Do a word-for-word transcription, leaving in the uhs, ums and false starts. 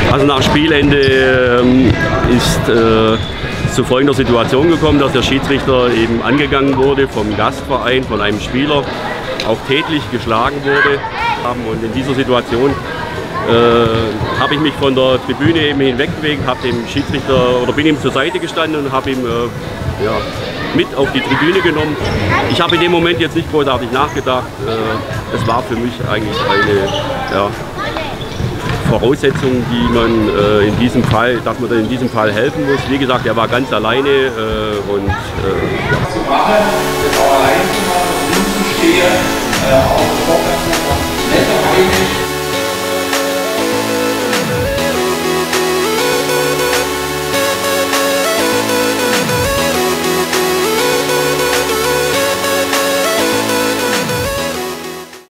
Also nach Spielende ähm, ist äh, zu folgender Situation gekommen, dass der Schiedsrichter eben angegangen wurde vom Gastverein, von einem Spieler, auch tätlich geschlagen wurde. Und in dieser Situation äh, habe ich mich von der Tribüne eben hinwegbewegt, habe dem Schiedsrichter oder bin ihm zur Seite gestanden und habe ihm äh, ja, mit auf die Tribüne genommen. Ich habe in dem Moment jetzt nicht großartig nachgedacht. Äh, es war für mich eigentlich eine ja, Voraussetzung, die man äh, in diesem Fall, dass man in diesem Fall helfen muss. Wie gesagt, er war ganz alleine äh, und äh, zu machen, das auch allein zu machen und hinzustehen, äh,